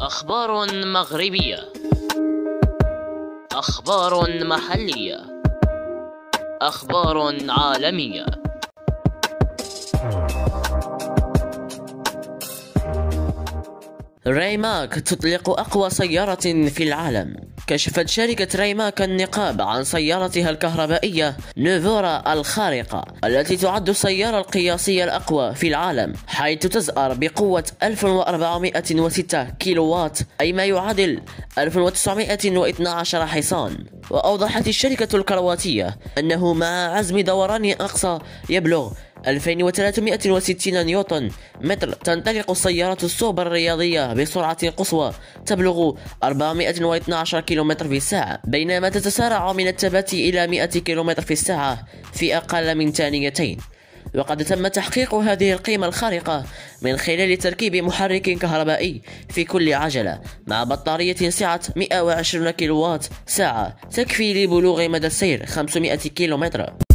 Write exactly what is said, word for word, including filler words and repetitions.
أخبار مغربية، أخبار محلية، أخبار عالمية. رايماك تطلق أقوى سيارة في العالم. كشفت شركة رايماك النقاب عن سيارتها الكهربائية نوفورا الخارقة، التي تعد السيارة القياسية الأقوى في العالم، حيث تزأر بقوة ألف وأربعمائة وستة كيلووات، أي ما يعادل ألف وتسعمائة واثني عشر حصان. وأوضحت الشركة الكرواتية أنه مع عزم دوران أقصى يبلغ ألفين وثلاثمائة وستين نيوتن متر، تنطلق السيارة السوبر الرياضية بسرعة قصوى تبلغ أربعمائة واثني عشر كيلومتر في الساعة، بينما تتسارع من الثبات إلى مائة كيلومتر في الساعة في أقل من ثانيتين. وقد تم تحقيق هذه القيمة الخارقة من خلال تركيب محرك كهربائي في كل عجلة، مع بطارية سعة مائة وعشرين كيلووات ساعة تكفي لبلوغ مدى السير خمسمائة كيلومتر.